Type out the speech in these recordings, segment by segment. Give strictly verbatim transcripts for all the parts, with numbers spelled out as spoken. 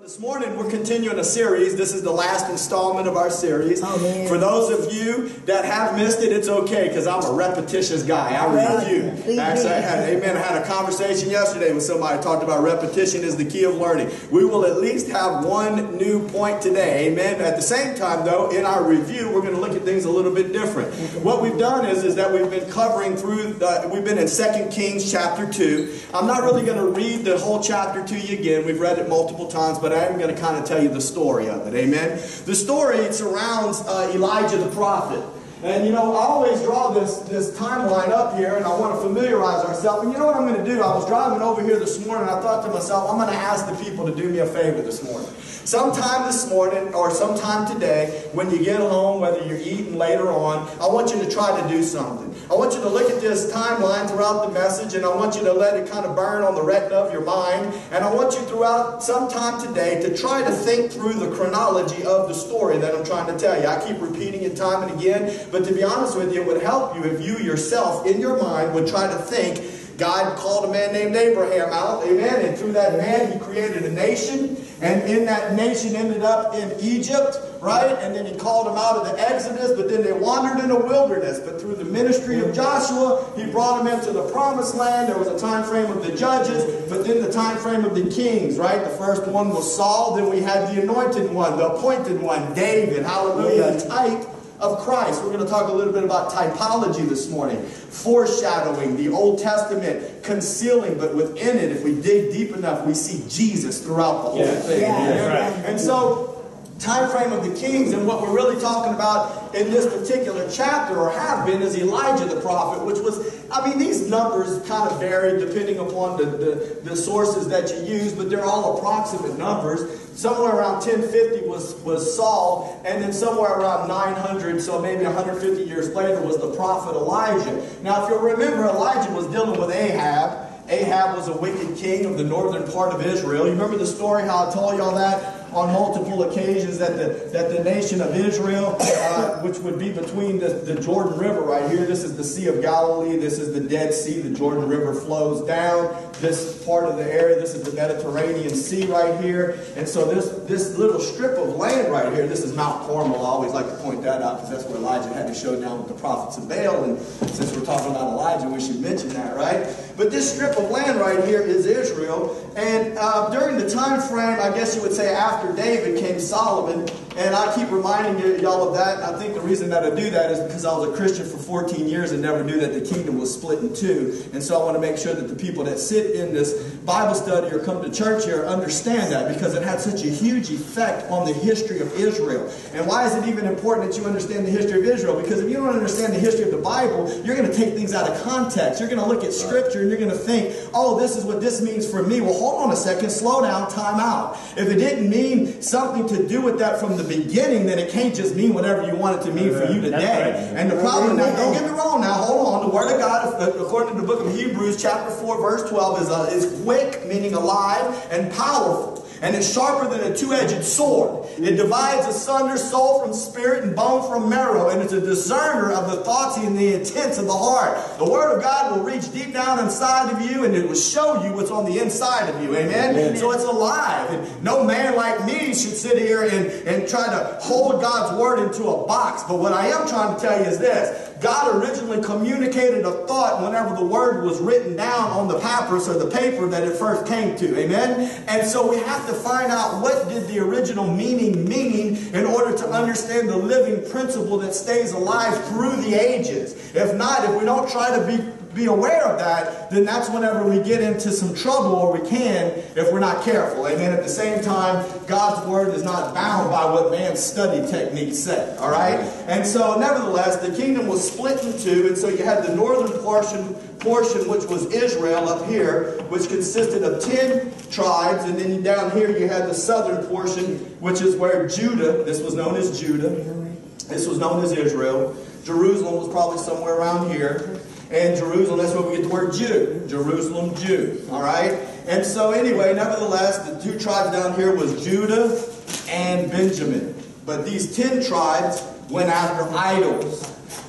This morning we're continuing a series. This is the last installment of our series. Oh, man. For those of you that have missed it, it's okay because I'm a repetitious guy. I review. Actually, I had, amen, I had a conversation yesterday with somebody who talked about repetition is the key of learning. We will at least have one new point today. Amen. At the same time, though, in our review, we're going to look at things a little bit different. What we've done is, is that we've been covering through, the, we've been in Second Kings chapter two. I'm not really going to read the whole chapter to you again. We've read it multiple times, but I am going to kind of tell you the story of it. Amen. The story surrounds uh, Elijah the prophet. And you know, I always draw this, this timeline up here, and I want to familiarize ourselves. And you know what I'm going to do? I was driving over here this morning, and I thought to myself, I'm going to ask the people to do me a favor this morning. Sometime this morning, or sometime today, when you get home, whether you're eating later on, I want you to try to do something. I want you to look at this timeline throughout the message, and I want you to let it kind of burn on the retina of your mind. And I want you throughout sometime today to try to think through the chronology of the story that I'm trying to tell you. I keep repeating it time and again, but to be honest with you, it would help you if you yourself, in your mind, would try to think, God called a man named Abraham out, amen, and through that man he created a nation, and in that nation ended up in Egypt, right, and then he called them out of the Exodus, but then they wandered in the wilderness, but through the ministry of Joshua, he brought them into the promised land. There was a time frame of the judges, but then the time frame of the kings, right, the first one was Saul, then we had the anointed one, the appointed one, David, hallelujah, a type of Christ. We're going to talk a little bit about typology this morning. Foreshadowing, the Old Testament, concealing, but within it, if we dig deep enough, we see Jesus throughout the whole yes. thing. Yes. Right. And so, time frame of the kings, and what we're really talking about in this particular chapter, or have been, is Elijah the prophet, which was, I mean, these numbers kind of vary depending upon the, the, the sources that you use, but they're all approximate numbers. Somewhere around ten fifty was, was Saul, and then somewhere around nine hundred, so maybe one hundred fifty years later, was the prophet Elijah. Now, if you'll remember, Elijah was dealing with Ahab. Ahab was a wicked king of the northern part of Israel. You remember the story, how I told y'all that on multiple occasions, that the, that the nation of Israel, uh, which would be between the, the Jordan River right here, this is the Sea of Galilee, this is the Dead Sea, the Jordan River flows down, this part of the area, this is the Mediterranean Sea right here, and so this, this little strip of land right here, this is Mount Carmel. I always like to point that out because that's where Elijah had to show down with the prophets of Baal, and since we're talking about Elijah, we should mention that, right? But this strip of land right here is Israel, and uh, during the time frame, I guess you would say after David came Solomon, and I keep reminding y'all of that. I think the reason that I do that is because I was a Christian for fourteen years and never knew that the kingdom was split in two. And so I want to make sure that the people that sit in this Bible study or come to church here understand that, because it had such a huge effect on the history of Israel. And why is it even important that you understand the history of Israel? Because if you don't understand the history of the Bible, you're going to take things out of context. You're going to look at Scripture and you're going to think, oh, this is what this means for me. Well, hold on a second. Slow down. Time out. If it didn't mean something to do with that from the beginning, then it can't just mean whatever you want it to mean for you today. And the problem now, don't get me wrong now, hold on. The Word of God, according to the book of Hebrews, chapter four, verse twelve, is, uh, is quick, meaning alive, and powerful. And it's sharper than a two-edged sword. It divides asunder soul from spirit and bone from marrow. And it's a discerner of the thoughts and the intents of the heart. The Word of God will reach deep down inside of you, and it will show you what's on the inside of you. Amen? Amen. So it's alive. And no man like me should sit here and, and try to hold God's Word into a box. But what I am trying to tell you is this. God originally communicated a thought whenever the Word was written down on the papyrus or the paper that it first came to. Amen? And so we have to find out what did the original meaning mean in order to understand the living principle that stays alive through the ages. If not, if we don't try to be be aware of that, then that's whenever we get into some trouble, or we can if we're not careful. Amen. At the same time, God's Word is not bound by what man's study techniques say. All right? And so, nevertheless, the kingdom was split in two, and so you had the northern portion, portion which was Israel up here, which consisted of ten tribes, and then down here you had the southern portion, which is where Judah, this was known as Judah, this was known as Israel. Jerusalem was probably somewhere around here. And Jerusalem, that's where we get the word Jew. Jerusalem, Jew. All right? And so anyway, nevertheless, the two tribes down here was Judah and Benjamin. But these ten tribes went after idols.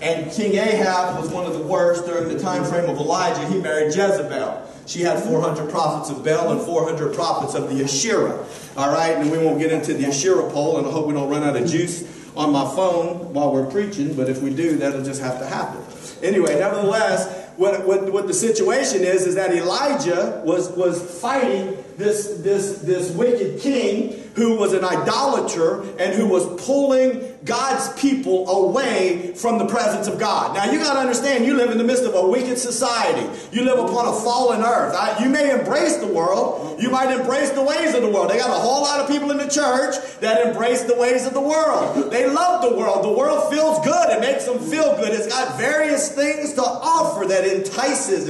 And King Ahab was one of the worst during the time frame of Elijah. He married Jezebel. She had four hundred prophets of Baal and four hundred prophets of the Asherah. All right, and we won't get into the Asherah pole, and I hope we don't run out of juice on my phone while we're preaching, but if we do, that'll just have to happen. Anyway, nevertheless, what, what, what the situation is, is that Elijah was, was fighting this, this, this wicked king who was an idolater and who was pulling God's people away from the presence of God. Now, you got to understand, you live in the midst of a wicked society. You live upon a fallen earth. You may embrace the world. You might embrace the ways of the world. They got a whole lot of people in the church that embrace the ways of the world. They love the world. The world feels good. It makes them feel good. It's got various things to offer that entices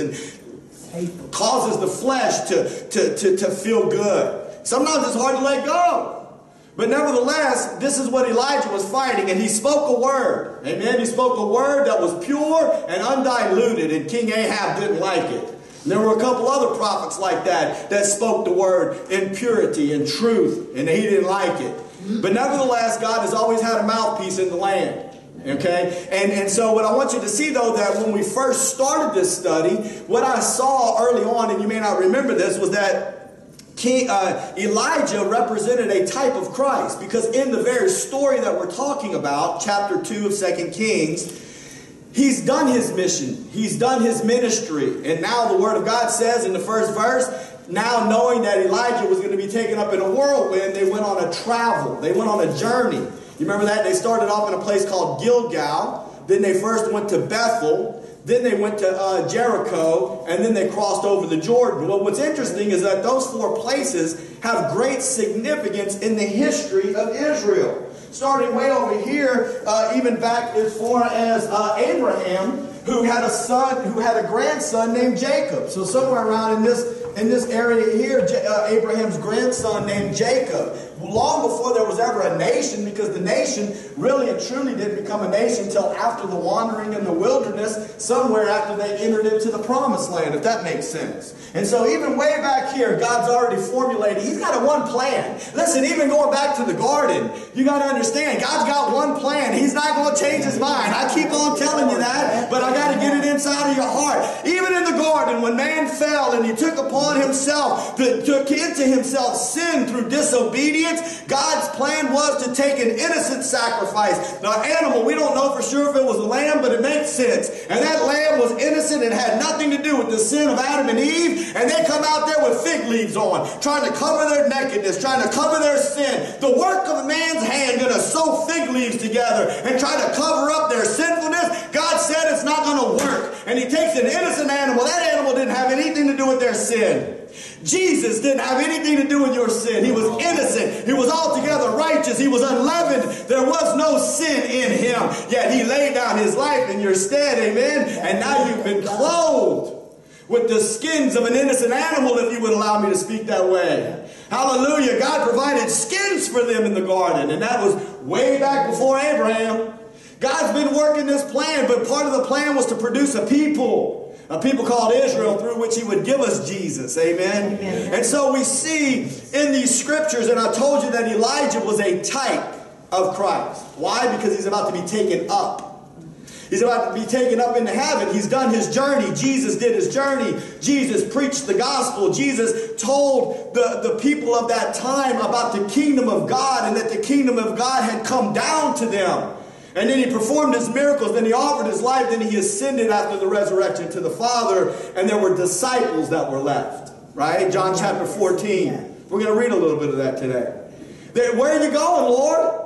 and causes the flesh to, to, to, to feel good. Sometimes it's hard to let go. But nevertheless, this is what Elijah was fighting, and he spoke a word. Amen. He spoke a word that was pure and undiluted, and King Ahab didn't like it. And there were a couple other prophets like that that spoke the word in purity and truth, and he didn't like it. But nevertheless, God has always had a mouthpiece in the land. Okay, and, and so what I want you to see, though, that when we first started this study, what I saw early on, and you may not remember this, was that King, uh, Elijah represented a type of Christ, because in the very story that we're talking about, chapter two of Second Kings, he's done his mission. He's done his ministry. And now the Word of God says in the first verse, now knowing that Elijah was going to be taken up in a whirlwind, they went on a travel. They went on a journey. You remember that? They started off in a place called Gilgal. Then they first went to Bethel. Then they went to uh, Jericho, and then they crossed over the Jordan. Well, what's interesting is that those four places have great significance in the history of Israel. Starting way over here, uh, even back as far as uh, Abraham, who had a son, who had a grandson named Jacob. So somewhere around in this in this area here, J uh, Abraham's grandson named Jacob. Long before there was ever a nation, because the nation really and truly didn't become a nation until after the wandering in the wilderness, somewhere after they entered into the promised land, if that makes sense. And so even way back here, God's already formulated. He's got a one plan. Listen, even going back to the garden, you got to understand, God's got one plan. He's not going to change his mind. I keep on telling you that, but I got to get it inside of your heart. Even in the garden, when man fell and he took upon himself, the, took into himself sin through disobedience, God's plan was to take an innocent sacrifice. Now, animal, we don't know for sure if it was a lamb, but it makes sense. And that lamb was innocent and had nothing to do with the sin of Adam and Eve. And they come out there with fig leaves on, trying to cover their nakedness, trying to cover their sin. The work of a man's hand going to sew fig leaves together and try to cover up their sinfulness. God said it's not going to work. And he takes an innocent animal. That animal didn't have anything to do with their sin. Jesus didn't have anything to do with your sin. He was innocent. He was altogether righteous. He was unleavened. There was no sin in him. Yet he laid down his life in your stead. Amen. And now you've been clothed with the skins of an innocent animal, if you would allow me to speak that way. Hallelujah. God provided skins for them in the garden. And that was way back before Abraham. God's been working this plan, but part of the plan was to produce a people. A people called Israel, through which he would give us Jesus. Amen? Amen. And so we see in these scriptures, and I told you that Elijah was a type of Christ. Why? Because he's about to be taken up. He's about to be taken up into heaven. He's done his journey. Jesus did his journey. Jesus preached the gospel. Jesus told the, the people of that time about the kingdom of God, and that the kingdom of God had come down to them. And then he performed his miracles, then he offered his life, then he ascended after the resurrection to the Father, and there were disciples that were left. Right? John chapter fourteen. We're going to read a little bit of that today. Where are you going, Lord?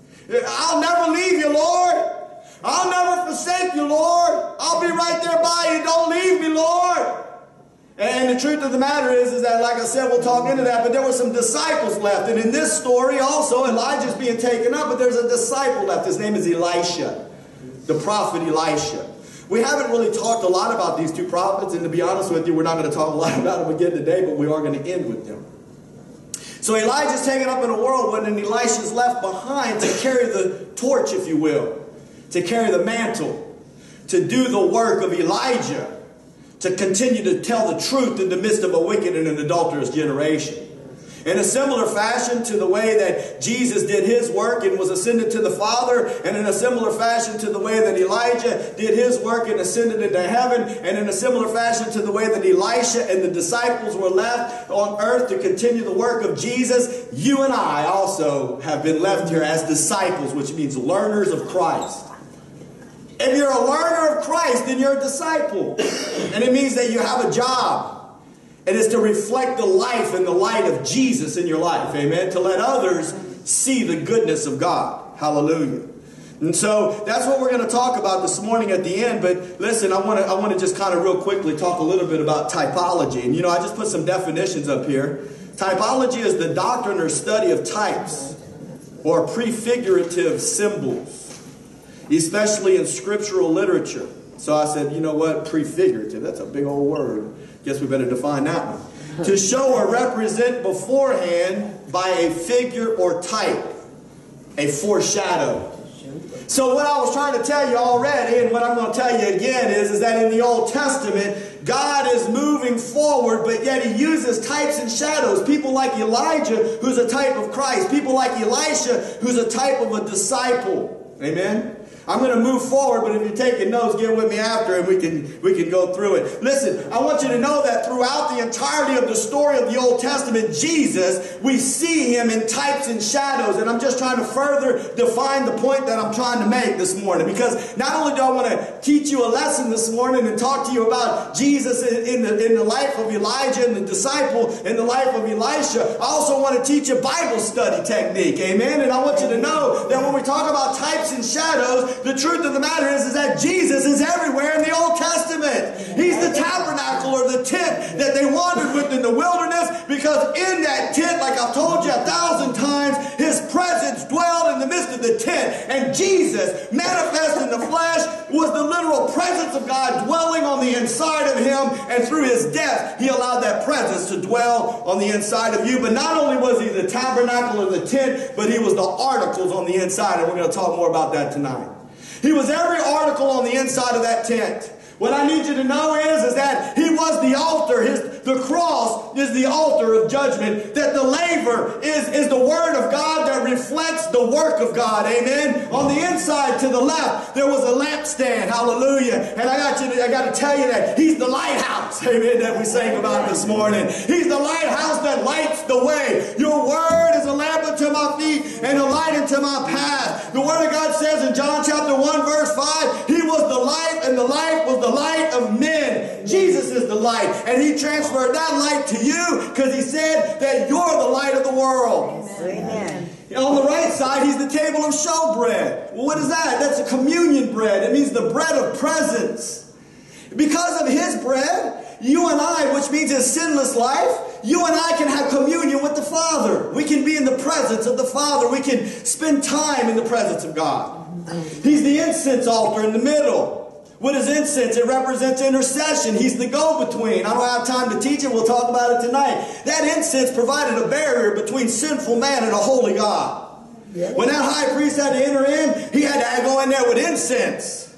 I'll never leave you, Lord. I'll never forsake you, Lord. I'll be right there by you. Don't leave me, Lord. And the truth of the matter is, is that, like I said, we'll talk into that, but there were some disciples left. And in this story also, Elijah's being taken up, but there's a disciple left. His name is Elisha, the prophet Elisha. We haven't really talked a lot about these two prophets, and to be honest with you, we're not going to talk a lot about them again today, but we are going to end with them. So Elijah's taken up in a whirlwind, and Elisha's left behind to carry the torch, if you will, to carry the mantle, to do the work of Elijah, to continue to tell the truth in the midst of a wicked and an adulterous generation. In a similar fashion to the way that Jesus did his work and was ascended to the Father, and in a similar fashion to the way that Elijah did his work and ascended into heaven, and in a similar fashion to the way that Elisha and the disciples were left on earth to continue the work of Jesus, you and I also have been left here as disciples, which means learners of Christ. If you're a learner of Christ, then you're a disciple. And it means that you have a job. And it's to reflect the life and the light of Jesus in your life. Amen. To let others see the goodness of God. Hallelujah. And so that's what we're going to talk about this morning at the end. But listen, I want to I want to just kind of real quickly talk a little bit about typology. And you know, I just put some definitions up here. Typology is the doctrine or study of types or prefigurative symbols, especially in scriptural literature. So I said, you know what? Prefigurative. That's a big old word. Guess we better define that one. To show or represent beforehand by a figure or type. A foreshadow. So what I was trying to tell you already, and what I'm going to tell you again, is, is that in the Old Testament, God is moving forward, but yet He uses types and shadows. People like Elijah, who's a type of Christ. People like Elisha, who's a type of a disciple. Amen? I'm going to move forward, but if you're taking notes, get with me after and we can, we can go through it. Listen, I want you to know that throughout the entirety of the story of the Old Testament, Jesus, we see Him in types and shadows. And I'm just trying to further define the point that I'm trying to make this morning. Because not only do I want to teach you a lesson this morning and talk to you about Jesus in, in, the, in the life of Elijah and the disciple in the life of Elisha, I also want to teach you Bible study technique. Amen? And I want you to know that when we talk about types and shadows, the truth of the matter is, is that Jesus is everywhere in the Old Testament. He's the tabernacle or the tent that they wandered with in the wilderness, because in that tent, like I've told you a thousand times, His presence dwelled in the midst of the tent. And Jesus, manifest in the flesh, was the literal presence of God dwelling on the inside of Him. And through His death, He allowed that presence to dwell on the inside of you. But not only was He the tabernacle or the tent, but He was the articles on the inside. And we're going to talk more about that tonight. He was every article on the inside of that tent. What I need you to know is, is that He was the altar. His, the cross is the altar of judgment. That the laver is, is the Word of God that reflects the work of God. Amen. On the inside to the left, there was a lampstand. Hallelujah. And I got you to, I got to tell you that He's the lighthouse. Amen. That we sang about this morning. He's the lighthouse that lights the way. Your Word is a lamp unto my feet and a light unto my path. The Word of God says in John chapter one verse five, He was the light, and the light was the the light of men. Jesus is the light, and He transferred that light to you because He said that you're the light of the world. Amen. On the right side, He's the table of showbread. Well, what is that? That's a communion bread. It means the bread of presence. Because of His bread, you and I, which means His sinless life, you and I can have communion with the Father. We can be in the presence of the Father. We can spend time in the presence of God. He's the incense altar in the middle. What is incense? It represents intercession. He's the go-between. I don't have time to teach it. We'll talk about it tonight. That incense provided a barrier between sinful man and a holy God. Yeah. When that high priest had to enter in, he had to go in there with incense.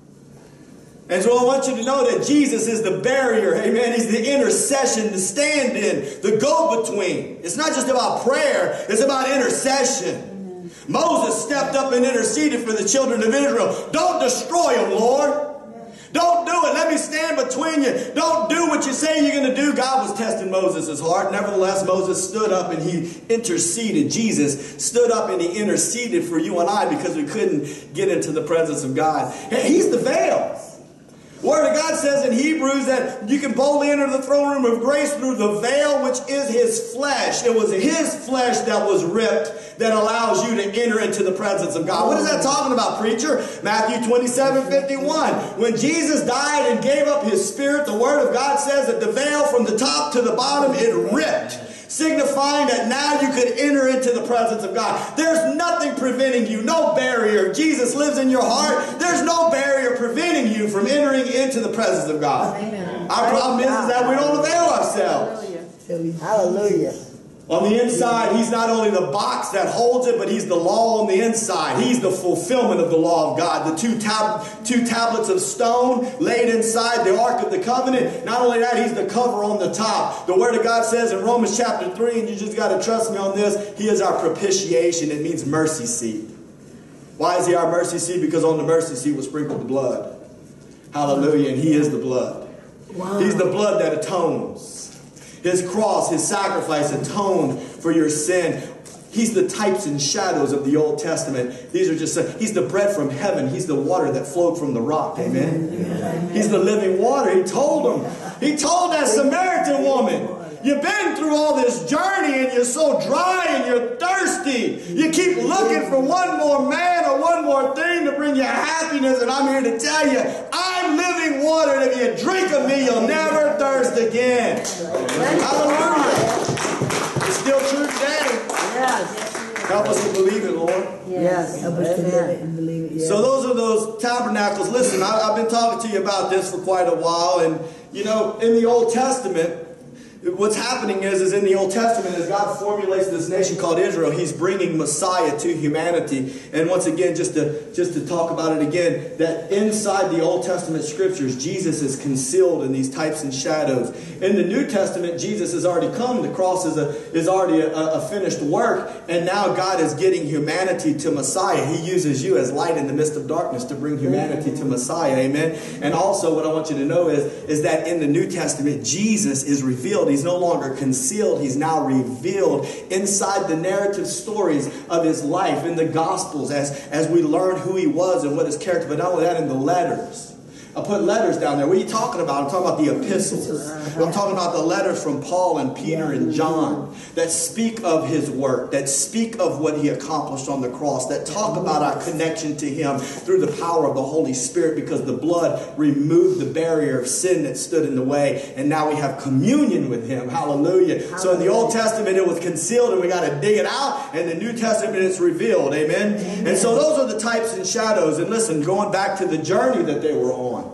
And so I want you to know that Jesus is the barrier. Amen. He's the intercession, the stand-in, the go-between. It's not just about prayer. It's about intercession. Moses stepped up and interceded for the children of Israel. Don't destroy them, Lord. Don't do it. Let me stand between you. Don't do what you say you're going to do. God was testing Moses' heart. Nevertheless, Moses stood up and he interceded. Jesus stood up and he interceded for you and I because we couldn't get into the presence of God. He's the veil. The Word of God says in Hebrews that you can boldly enter the throne room of grace through the veil, which is His flesh. It was His flesh that was ripped that allows you to enter into the presence of God. What is that talking about, preacher? Matthew twenty-seven fifty-one. When Jesus died and gave up His Spirit, the Word of God says that the veil from the top to the bottom, it ripped, signifying that now you could enter into the presence of God. There's nothing preventing you, no barrier. Jesus lives in your heart. There's no barrier preventing you from entering into the presence of God. Amen. Our problem is, is that we don't avail ourselves. Hallelujah. On the inside, he's not only the box that holds it, but he's the law on the inside. He's the fulfillment of the law of God. The two, tab two tablets of stone laid inside the Ark of the Covenant. Not only that, he's the cover on the top. The Word of God says in Romans chapter three, and you just got to trust me on this, he is our propitiation. It means mercy seat. Why is he our mercy seat? Because on the mercy seat was sprinkled the blood. Hallelujah. And he is the blood. Wow. He's the blood that atones. His cross, his sacrifice atoned for your sin. He's the types and shadows of the Old Testament. These are just, he's the bread from heaven. He's the water that flowed from the rock. Amen. Amen. He's the living water. He told him. He told that Samaritan woman, you've been through all this journey and you're so dry and you're thirsty. You keep looking for one more man or one more thing to bring you happiness. And I'm here to tell you, I'm living water. And if you drink of me, you'll never thirst again. Hallelujah. It's still true today. Yes. Help us to believe it, Lord. Yes. Help us to live it and believe it. Yes. So those are those tabernacles. Listen, I, I've been talking to you about this for quite a while. And, you know, in the Old Testament, what's happening is, is in the Old Testament, as God formulates this nation called Israel, he's bringing Messiah to humanity. And once again, just to, just to talk about it again, that inside the Old Testament scriptures, Jesus is concealed in these types and shadows. In the New Testament, Jesus has already come. The cross is, a, is already a, a finished work. And now God is getting humanity to Messiah. He uses you as light in the midst of darkness to bring humanity to Messiah. Amen. And also what I want you to know is, is that in the New Testament, Jesus is revealed. He's no longer concealed. He's now revealed inside the narrative stories of his life in the Gospels as, as we learn who he was and what his character, but not only that, in the letters. I put letters down there. What are you talking about? I'm talking about the epistles. I'm talking about the letters from Paul and Peter and John that speak of his work, that speak of what he accomplished on the cross, that talk about our connection to him through the power of the Holy Spirit, because the blood removed the barrier of sin that stood in the way, and now we have communion with him. Hallelujah. Hallelujah. So in the Old Testament it was concealed and we got to dig it out, and the New Testament it's revealed. Amen. Amen. And so those are the types and shadows. And listen, going back to the journey that they were on,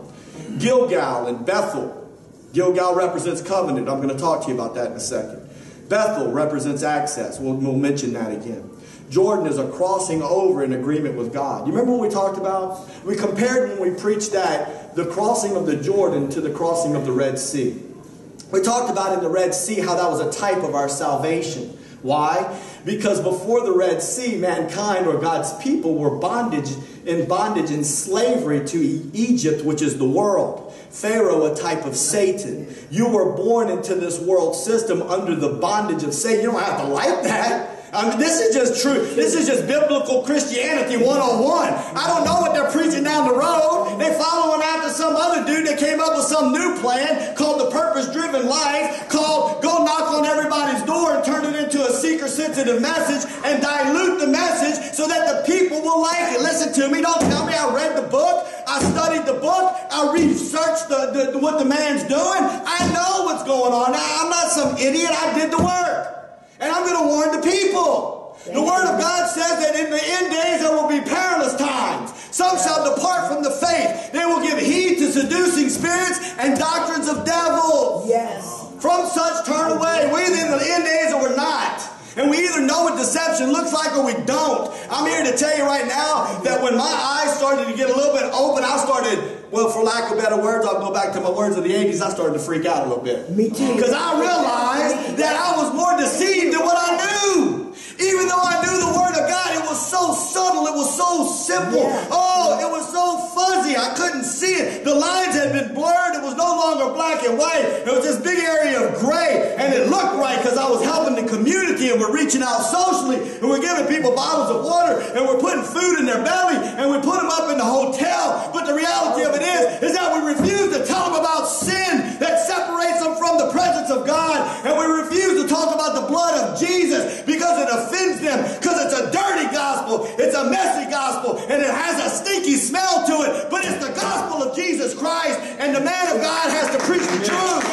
Gilgal and Bethel. Gilgal represents covenant. I'm going to talk to you about that in a second. Bethel represents access. We'll, we'll mention that again. Jordan is a crossing over in agreement with God. You remember what we talked about? We compared when we preached that, the crossing of the Jordan to the crossing of the Red Sea. We talked about in the Red Sea how that was a type of our salvation. Why? Because before the Red Sea, mankind or God's people were bondage in bondage and slavery to Egypt, which is the world. Pharaoh, a type of Satan. You were born into this world system under the bondage of Satan. You don't have to like that. I mean, this is just true. This is just biblical Christianity one oh one. I don't know what they're preaching down the road. They're following after some other dude that came up with some new plan called the purpose-driven life, called go knock on everybody's door and turn it into a seeker-sensitive message and dilute the message so that the people will like it. Listen to me. Don't tell me I read the book. I studied the book. I researched the, the, what the man's doing. I know what's going on. Now, I'm not some idiot. I did the work. And I'm going to warn the people. The Word of God says that in the end days there will be perilous times. Some shall depart from the faith. They will give heed to seducing spirits and doctrines of devils. Yes. From such turn away. We're either in the end days or we're not. And we either know what deception looks like or we don't. I'm here to tell you right now that when my eyes started to get a little bit open, I started, well, for lack of better words, I'll go back to my words of the eighties, I started to freak out a little bit. Me too. Because I realized that I was more deceived than what I knew. Even though I knew the Word of God, it was so subtle, it was so simple. Yeah. Oh, it was so fuzzy, I couldn't see it. The lines had been blurred, it was no longer black and white. It was this big area of gray, and it looked right because I was helping the community, and we're reaching out socially, and we're giving people bottles of water, and we're putting food in their belly, and we put them up in the hotel. But the reality of it is, is that we refuse to tell them about sin that separates them from the presence of God, and we refuse to talk about the blood of Jesus because it offends them, because it's a dirty gospel, it's a messy gospel, and it has a stinky smell to it, but it's the gospel of Jesus Christ, and the man of God has to preach the truth.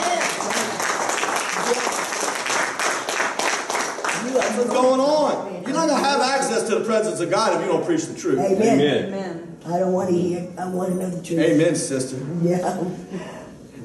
That's what's going on. You're not going to have access to the presence of God if you don't preach the truth. Amen. Amen. I don't want to hear, I want to know the truth. Amen, sister. Yeah.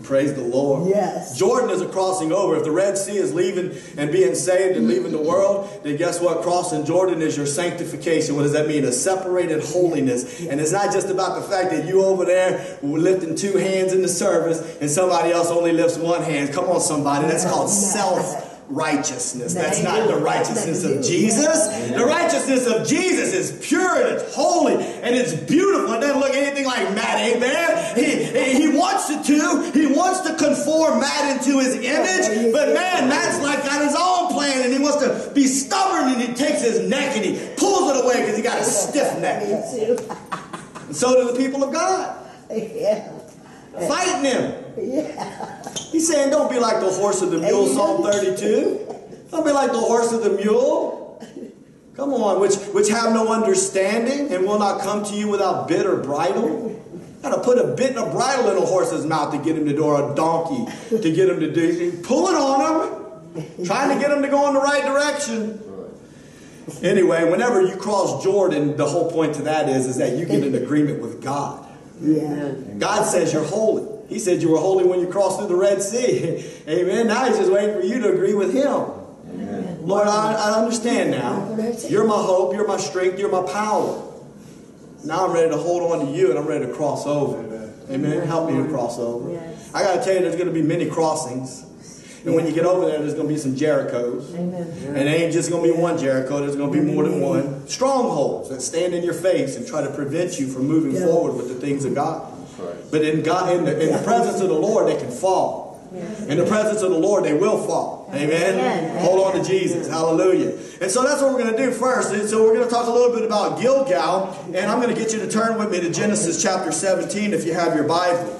Praise the Lord. Yes. Jordan is a crossing over. If the Red Sea is leaving and being saved and leaving the world, then guess what? Crossing Jordan is your sanctification. What does that mean? A separated holiness. And it's not just about the fact that you over there lifting two hands in the service and somebody else only lifts one hand. Come on, somebody. That's called self righteousness. That's not the righteousness of Jesus. The righteousness of Jesus is pure and it's holy and it's beautiful. It doesn't look anything like Matt, amen? He, he wants it to. He wants to conform Matt into his image. But man, Matt's like got his own plan and he wants to be stubborn and he takes his neck and he pulls it away because he got a stiff neck. And so do the people of God. Yeah. Fighting him. Yeah. He's saying, don't be like the horse of the mule, Psalm thirty-two. Don't be like the horse of the mule. Come on, which, which have no understanding and will not come to you without bit or bridle. Got to put a bit and a bridle in a horse's mouth to get him to do, or a donkey to get him to do. Pull it on him, trying to get him to go in the right direction. Anyway, whenever you cross Jordan, the whole point to that is, is that you get in agreement with God. Yeah. God says you're holy. He said you were holy when you crossed through the Red Sea. Amen. Now he's just waiting for you to agree with him. Amen. Lord, I, I understand now. You're my hope. You're my strength. You're my power. Now I'm ready to hold on to you and I'm ready to cross over. Amen. Help me to cross over. Yes. I got to tell you, there's going to be many crossings. And when you get over there, there's going to be some Jerichos. Amen. And it ain't just going to be one Jericho. There's going to be more than one. Strongholds that stand in your face and try to prevent you from moving yeah. forward with the things of God. Right. But in God, in the, in the presence of the Lord, they can fall. Yes. In the presence of the Lord, they will fall. Amen? Amen. Hold on to Jesus. Hallelujah. And so that's what we're going to do first. And so we're going to talk a little bit about Gilgal. And I'm going to get you to turn with me to Genesis chapter seventeen if you have your Bible.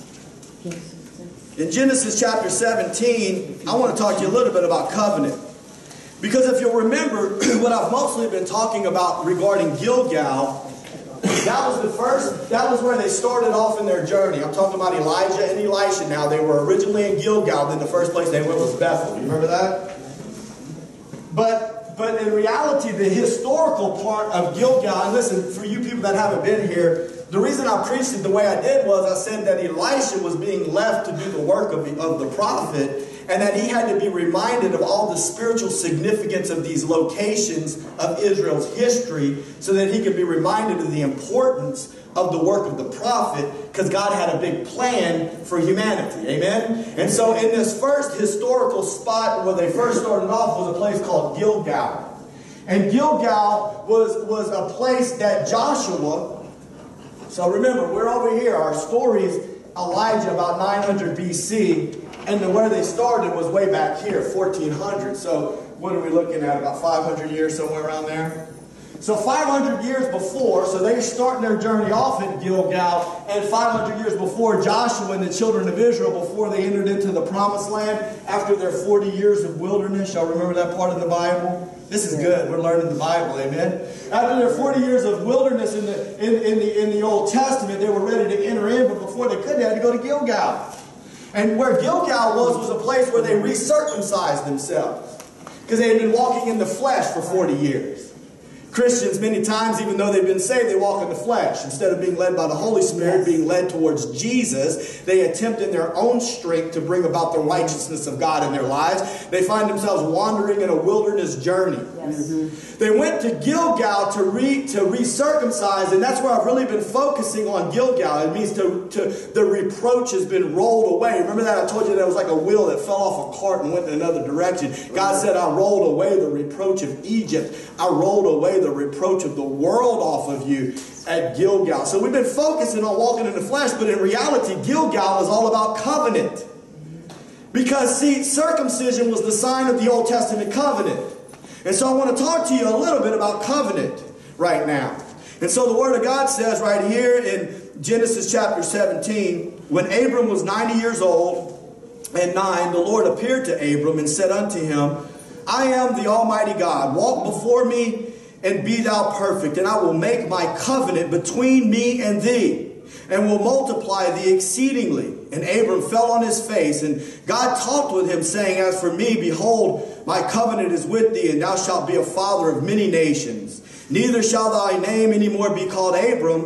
In Genesis chapter seventeen, I want to talk to you a little bit about covenant. Because if you'll remember, what I've mostly been talking about regarding Gilgal, that was the first, that was where they started off in their journey. I'm talking about Elijah and Elisha now. They were originally in Gilgal, then the first place they went was Bethel. You remember that? But, but in reality, the historical part of Gilgal, and listen, for you people that haven't been here, the reason I preached it the way I did was I said that Elisha was being left to do the work of the, of the prophet, and that he had to be reminded of all the spiritual significance of these locations of Israel's history so that he could be reminded of the importance of the work of the prophet, because God had a big plan for humanity. Amen? And so in this first historical spot where they first started off was a place called Gilgal. And Gilgal was, was a place that Joshua... So remember, we're over here. Our story's Elijah about nine hundred B C. And then where they started was way back here, fourteen hundred. So what are we looking at? About five hundred years, somewhere around there? So five hundred years before, so they're starting their journey off in Gilgal. And five hundred years before, Joshua and the children of Israel, before they entered into the promised land, after their forty years of wilderness. Y'all remember that part of the Bible? This is good. We're learning the Bible, amen? After their forty years of wilderness in the, in, in, the, in the Old Testament, they were ready to enter in, but before they could, they had to go to Gilgal. And where Gilgal was, was a place where they recircumcised themselves, because they had been walking in the flesh for forty years. Christians, many times, even though they've been saved, they walk in the flesh. Instead of being led by the Holy Spirit, yes. being led towards Jesus, they attempt in their own strength to bring about the righteousness of God in their lives. They find themselves wandering in a wilderness journey. Yes. Mm-hmm. They went to Gilgal to re to recircumcise, and that's where I've really been focusing on Gilgal. It means to, to the reproach has been rolled away. Remember that I told you that it was like a wheel that fell off a cart and went in another direction. God said, I rolled away the reproach of Egypt. I rolled away the reproach of the world off of you at Gilgal. So we've been focusing on walking in the flesh, but in reality, Gilgal is all about covenant. Because, see, circumcision was the sign of the Old Testament covenant. And so I want to talk to you a little bit about covenant right now. And so the Word of God says right here in Genesis chapter seventeen, when Abram was ninety years old and nine, the Lord appeared to Abram and said unto him, I am the Almighty God. Walk before me and be thou perfect, and I will make my covenant between me and thee, and will multiply thee exceedingly. And Abram fell on his face, and God talked with him, saying, As for me, behold, my covenant is with thee, and thou shalt be a father of many nations. Neither shall thy name any more be called Abram,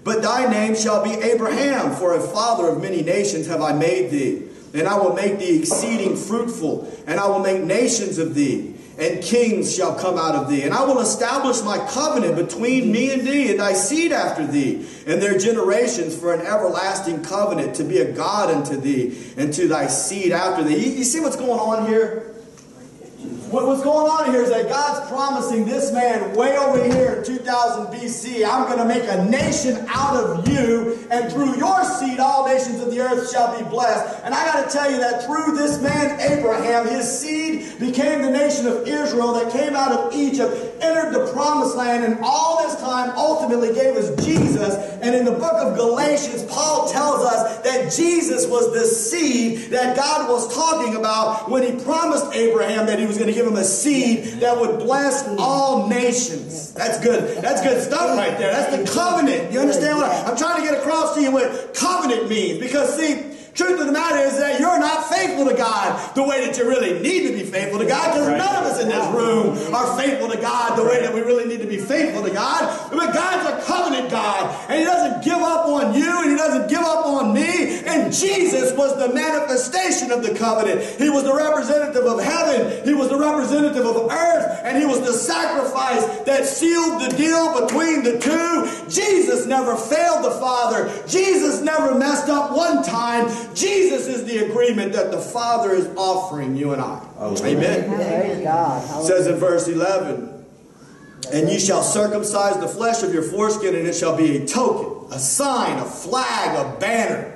But thy name shall be Abraham, for a father of many nations have I made thee. And I will make thee exceeding fruitful, and I will make nations of thee, and kings shall come out of thee. And I will establish my covenant between me and thee, and thy seed after thee, and their generations, for an everlasting covenant, to be a God unto thee, and to thy seed after thee. You, you see what's going on here? What, what's going on here is that God's promising this man way over here in two thousand B C, I'm going to make a nation out of you, and through your seed all nations of the earth shall be blessed. And I got to tell you that through this man Abraham, his seed became the nation of Israel that came out of Egypt, entered the promised land, and all this time ultimately gave us Jesus. And in the book of Galatians, Paul tells us that Jesus was the seed that God was talking about when he promised Abraham that he was going to give him a seed that would bless all nations. That's good. That's good stuff right there. That's the covenant. You understand what I'm trying to get across to you what covenant means? Because see, truth of the matter is that you're not faithful to God the way that you really need to be faithful to God, because none of us in this room are faithful to God the way that we really need to be faithful to God. But God's a covenant God, and he doesn't give up on you, and he doesn't give up on me. And Jesus was the manifestation of the covenant. He was the representative of heaven. He was the representative of earth, and he was the sacrifice that sealed the deal between the two. Jesus never failed the Father. Jesus never messed up one time. Jesus is the agreement that the Father is offering you and I. Oh, amen. Praise God. It says in verse eleven, and ye shall circumcise the flesh of your foreskin, and it shall be a token, a sign, a flag, a banner.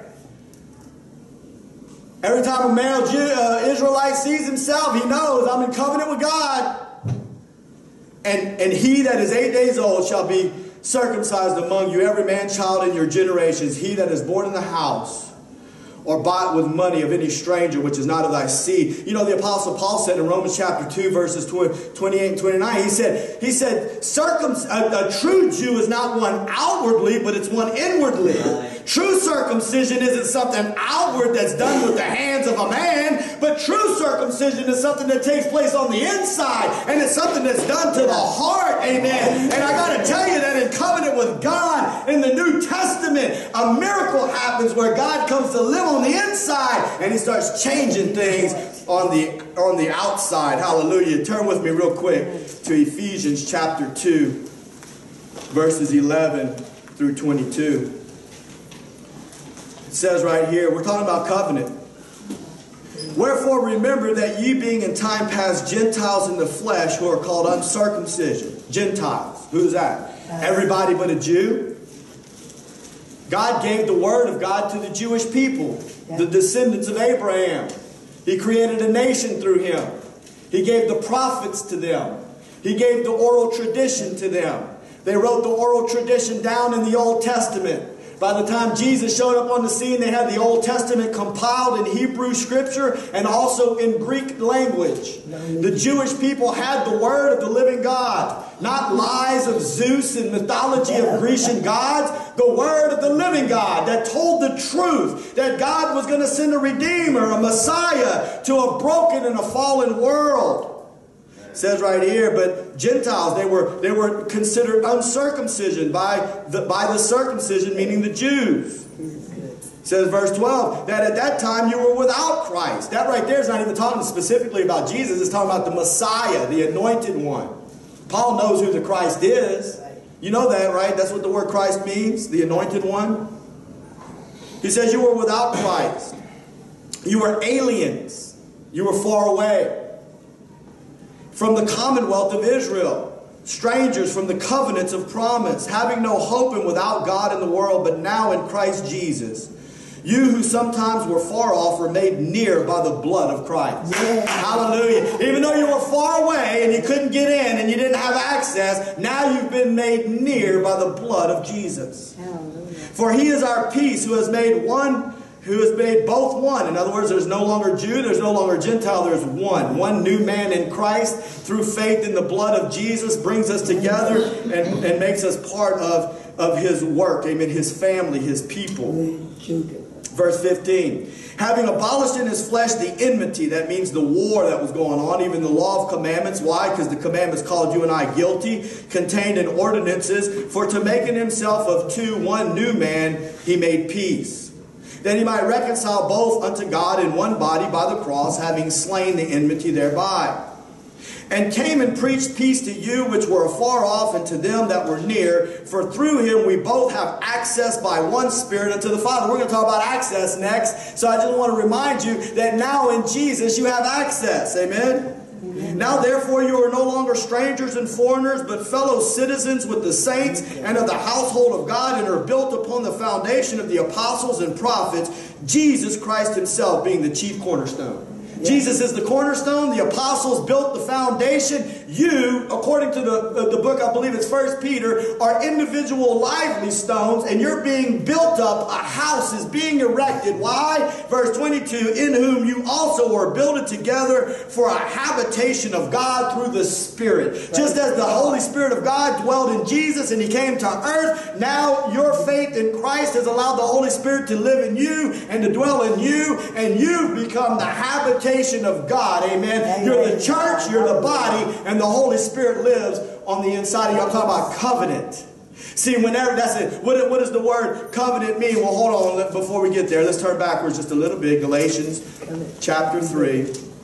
Every time a male Jew, uh, Israelite sees himself, he knows I'm in covenant with God. And, and he that is eight days old shall be circumcised among you, every man child in your generations, he that is born in the house, or bought with money of any stranger which is not of thy seed. You know, the Apostle Paul said in Romans chapter two, verses twenty-eight and twenty-nine, he said, he said, Circum a, a true Jew is not one outwardly, but it's one inwardly. Right. True circumcision isn't something outward that's done with the hands of a man, but true circumcision is something that takes place on the inside, and it's something that's done to the heart. Amen. And I got to tell you that in covenant with God in the New Testament, a miracle happens where God comes to live on the inside, and he starts changing things on the on the outside. Hallelujah. Turn with me real quick to Ephesians chapter two, verses eleven through twenty-two. It says right here, we're talking about covenant. Wherefore remember that ye being in time past Gentiles in the flesh, who are called uncircumcision. Gentiles. Who's that? Everybody but a Jew. God gave the word of God to the Jewish people, the descendants of Abraham. He created a nation through him. He gave the prophets to them. He gave the oral tradition to them. They wrote the oral tradition down in the Old Testament. By the time Jesus showed up on the scene, they had the Old Testament compiled in Hebrew scripture and also in Greek language. The Jewish people had the word of the living God, not lies of Zeus and mythology of Grecian gods. The word of the living God that told the truth that God was going to send a Redeemer, a Messiah, to a broken and a fallen world. It says right here, but Gentiles, they were they were considered uncircumcision by the by the circumcision, meaning the Jews. It says verse twelve, that at that time you were without Christ. That right there is not even talking specifically about Jesus. It's talking about the Messiah, the anointed one. Paul knows who the Christ is. You know that, right? That's what the word Christ means, the anointed one. He says you were without Christ. You were aliens. You were far away from the commonwealth of Israel, strangers from the covenants of promise, having no hope and without God in the world, but now in Christ Jesus. You who sometimes were far off were made near by the blood of Christ. Yeah. Hallelujah. Even though you were far away and you couldn't get in and you didn't have access, now you've been made near by the blood of Jesus. Hallelujah. For he is our peace, who has made one who has made both one. In other words, there's no longer Jew, there's no longer Gentile, there's one. One new man in Christ, through faith in the blood of Jesus, brings us together and, and makes us part of, of his work. Amen. His family, his people. Verse fifteen. Having abolished in his flesh the enmity, that means the war that was going on, even the law of commandments. Why? Because the commandments called you and I guilty, contained in ordinances, for to make in himself of two one new man, he made peace, that he might reconcile both unto God in one body by the cross, having slain the enmity thereby. And came and preached peace to you which were afar off, and to them that were near. For through him we both have access by one Spirit unto the Father. We're going to talk about access next. So I just want to remind you that now in Jesus you have access. Amen? Amen. Now therefore you are no longer strangers and foreigners, but fellow citizens with the saints and of the household of God, and are built upon the foundation of the apostles and prophets, Jesus Christ himself being the chief cornerstone. Yeah. Jesus is the cornerstone. The apostles built the foundation. You, according to the, the, the book, I believe it's First Peter, are individual lively stones, and you're being built up. A house is being erected. Why? Verse twenty-two, in whom you also are builded together for a habitation of God through the Spirit. Just as the Holy Spirit of God dwelled in Jesus and he came to earth, now your faith in Christ has allowed the Holy Spirit to live in you and to dwell in you, and you've become the habitation of God. Amen. Amen. You're the church, you're the body, and the Holy Spirit lives on the inside of you. I'm talking about covenant. See, whenever that's it. What, what does the word covenant mean? Well, hold on. Before we get there, let's turn backwards just a little bit. Galatians chapter three.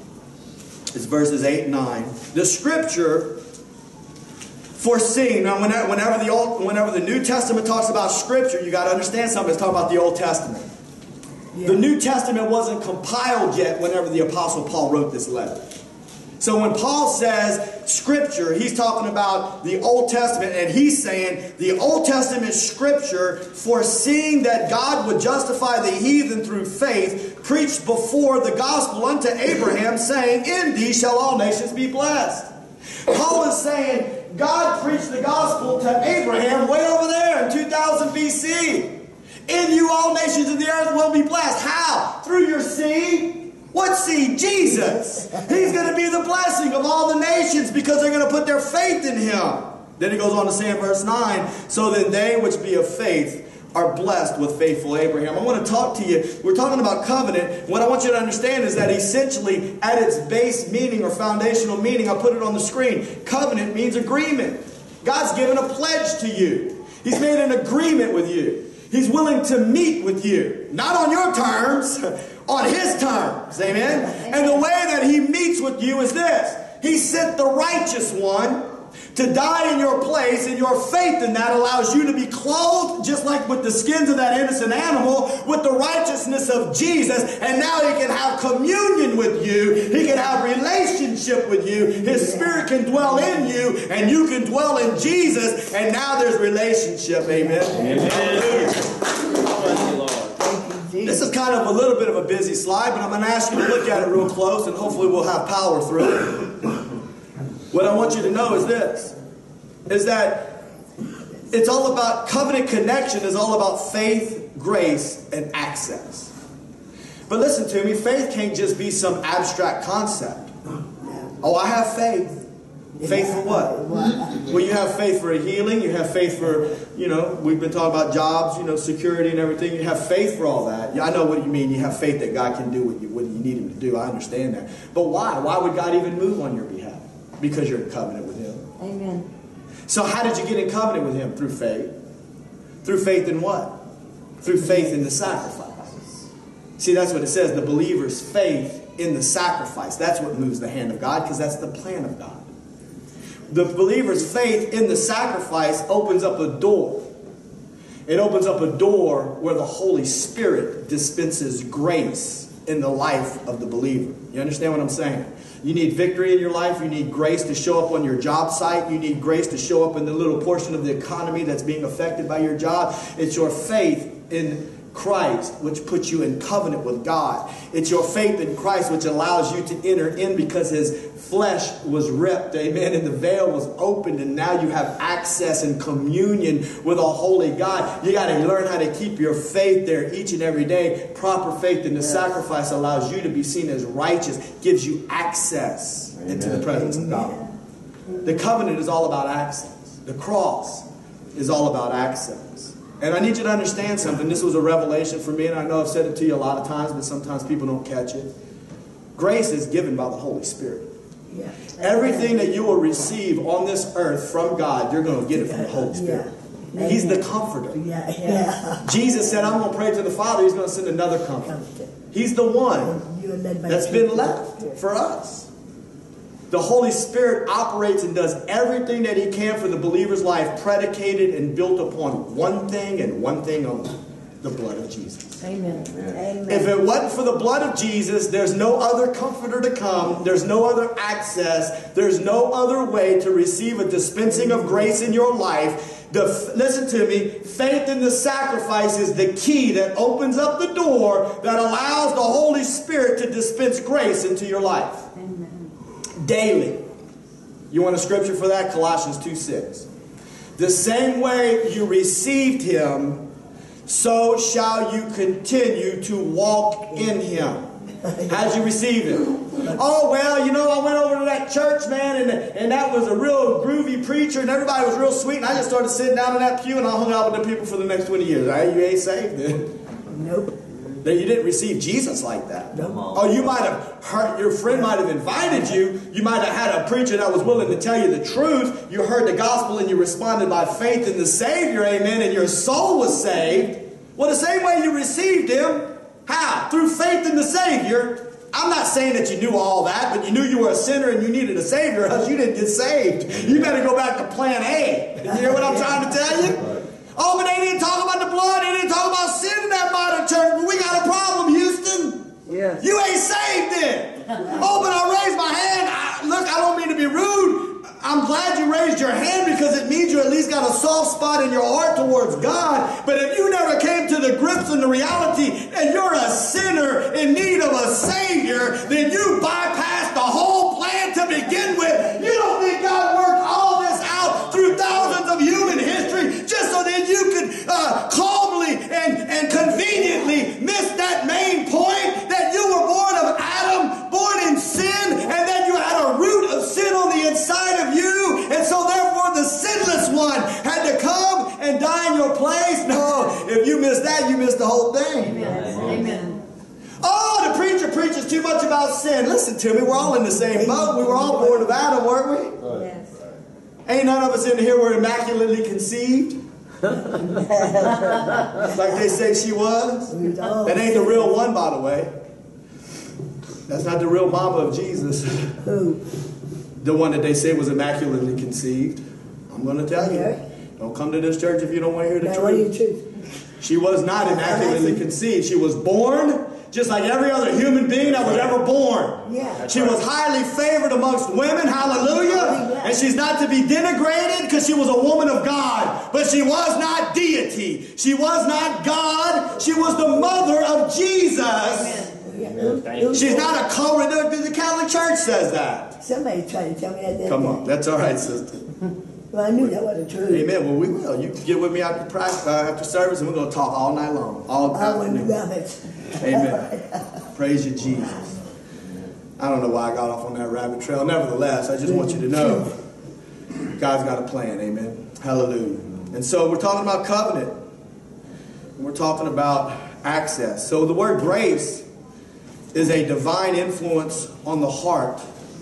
It's verses eight and nine. The scripture foreseeing. Now, whenever, whenever, the Old, whenever the New Testament talks about scripture, you got to understand something. It's talking about the Old Testament. Yeah. The New Testament wasn't compiled yet whenever the Apostle Paul wrote this letter. So when Paul says Scripture, he's talking about the Old Testament, and he's saying the Old Testament Scripture, foreseeing that God would justify the heathen through faith, preached before the gospel unto Abraham, saying, in thee shall all nations be blessed. Paul is saying God preached the gospel to Abraham way over there in two thousand B C. In you all nations of the earth will be blessed. How? Through your seed. What seed? Jesus. He's going to be the blessing of all the nations because they're going to put their faith in him. Then he goes on to say in verse nine, so then they which be of faith are blessed with faithful Abraham. I want to talk to you. We're talking about covenant. What I want you to understand is that essentially at its base meaning or foundational meaning, I'll put it on the screen. Covenant means agreement. God's given a pledge to you. He's made an agreement with you. He's willing to meet with you. Not on your terms, on his terms. Amen? And the way that he meets with you is this. He sent the righteous one to die in your place, and your faith in that allows you to be clothed, just like with the skins of that innocent animal, with the righteousness of Jesus. And now he can have communion with you. He can have relationship with you. His Spirit can dwell in you, and you can dwell in Jesus. And now there's relationship. Amen. Amen. Hallelujah. This is kind of a little bit of a busy slide, but I'm going to ask you to look at it real close, and hopefully we'll have power through it. What I want you to know is this, is that it's all about, covenant connection is all about faith, grace, and access. But listen to me, faith can't just be some abstract concept. Oh, I have faith. Faith for what? Well, you have faith for a healing. You have faith for, you know, we've been talking about jobs, you know, security and everything. You have faith for all that. I know what you mean. You have faith that God can do what you, what you need him to do. I understand that. But why? Why would God even move on your behalf? Because you're in covenant with him. Amen. So how did you get in covenant with him? Through faith. Through faith in what? Through faith in the sacrifice. See, that's what it says. The believer's faith in the sacrifice. That's what moves the hand of God, because that's the plan of God. The believer's faith in the sacrifice opens up a door. It opens up a door where the Holy Spirit dispenses grace in the life of the believer. You understand what I'm saying? You need victory in your life. You need grace to show up on your job site. You need grace to show up in the little portion of the economy that's being affected by your job. It's your faith in Christ which puts you in covenant with God. It's your faith in Christ which allows you to enter in because his flesh was ripped, amen, and the veil was opened, and now you have access and communion with a holy God. You got to learn how to keep your faith there each and every day. Proper faith in the yes. sacrifice allows you to be seen as righteous, gives you access amen. Into the presence amen. Of God. The covenant is all about access. The cross is all about access. And I need you to understand something. This was a revelation for me, and I know I've said it to you a lot of times, but sometimes people don't catch it. Grace is given by the Holy Spirit. Yeah. Everything that you will receive on this earth from God, you're going to get it from the Holy Spirit. Yeah. He's the comforter. Yeah. Yeah. Jesus said, I'm going to pray to the Father. He's going to send another comforter. He's the one that's been left for us. The Holy Spirit operates and does everything that He can for the believer's life, predicated and built upon one thing and one thing only, the blood of Jesus. Amen. Amen. If it wasn't for the blood of Jesus, there's no other comforter to come. There's no other access. There's no other way to receive a dispensing of grace in your life. The, listen to me, faith in the sacrifice is the key that opens up the door that allows the Holy Spirit to dispense grace into your life. Amen. Daily. You want a scripture for that? Colossians two six. The same way you received Him, so shall you continue to walk in Him. How'd you receive Him? Oh, well, you know, I went over to that church, man, and, and that was a real groovy preacher, and everybody was real sweet, and I just started sitting down in that pew, and I hung out with the people for the next twenty years. Right? You ain't saved then. Nope. That you didn't receive Jesus like that. Nope. Oh, you might have heard, your friend might have invited you. You might have had a preacher that was willing to tell you the truth. You heard the gospel and you responded by faith in the Savior, amen, and your soul was saved. Well, the same way you received Him, how? Through faith in the Savior. I'm not saying that you knew all that, but you knew you were a sinner and you needed a Savior, else you didn't get saved. You better go back to plan A. You hear what I'm trying to tell you? Oh, but they didn't talk about the blood. They didn't talk about sin in that modern church. But we got a problem, Houston. Yes. You ain't saved then. Oh, but I raised my hand. I, look, I don't mean to be rude. I'm glad you raised your hand because it means you at least got a soft spot in your heart towards God. But if you never came to the grips and the reality that you're a sinner in need of a Savior, then you bypassed the whole plan to begin with. You don't think God worked all this out through thousands of human history just so that you could uh, calmly and, and conveniently miss that main point that you were born of Adam, born in sin, and that you had a root of sin on the inside of you, and so therefore the sinless one had to come and die in your place. No, if you miss that, you miss the whole thing. Amen. Amen. Oh, the preacher preaches too much about sin. Listen to me, we're all in the same boat. We were all born of Adam, weren't we? Yes. Ain't none of us in here were immaculately conceived. Like they say she was. That ain't the real one, by the way. That's not the real mama of Jesus. Who? The one that they say was immaculately conceived. I'm going to tell you. Don't come to this church if you don't want to hear the Now, truth. what is the truth? She was not immaculately conceived. She was born just like every other human being that was ever born. Yeah. She was highly favored amongst women. Hallelujah. And she's not to be denigrated because she was a woman of God. But she was not deity. She was not God. She was the mother of Jesus. Yeah. She's not a co-redeemer. The Catholic Church says that. Somebody tried to tell me that. the Come other on. day. That's all right, sister. Well, I knew that wasn't true. Amen. Well, we will. You can get with me after practice, uh, after service, and we're going to talk all night long. All I wouldn't afternoon. love it. Amen. Praise you, Jesus. I don't know why I got off on that rabbit trail. Nevertheless, I just want you to know God's got a plan. Amen. Hallelujah. And so we're talking about covenant. And we're talking about access. So the word grace is a divine influence on the heart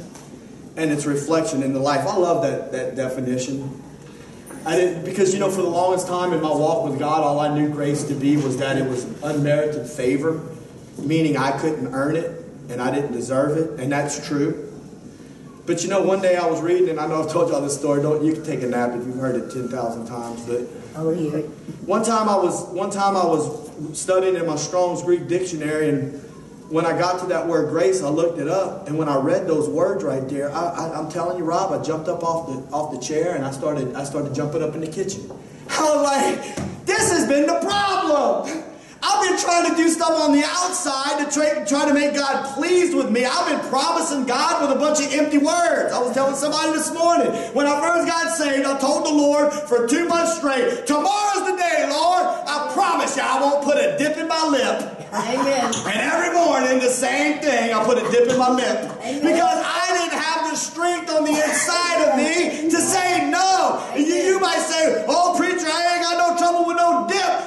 and its reflection in the life. I love that, that definition. I didn't, because, you know, for the longest time in my walk with God, all I knew grace to be was that it was unmerited favor, meaning I couldn't earn it and I didn't deserve it, and that's true. But, you know, one day I was reading, and I know I've told y'all this story. Don't you can take a nap if you've heard it ten thousand times. But I'll hear it. one time I was one time I was studying in my Strong's Greek dictionary, and when I got to that word grace, I looked it up, and when I read those words right there, I, I, I'm telling you, Rob, I jumped up off the off the chair and I started I started jumping up in the kitchen. I was like, this has been the problem. I've been trying to do stuff on the outside to try, try to make God pleased with me. I've been promising God with a bunch of empty words. I was telling somebody this morning, when I first got saved, I told the Lord for two months straight, tomorrow's the day, Lord. I promise you I won't put a dip in my lip. Amen. And every morning, the same thing, I put a dip in my lip. Amen. Because I didn't have the strength on the inside of me to say no. You, you might say, oh, preacher, I ain't got no trouble with no dip.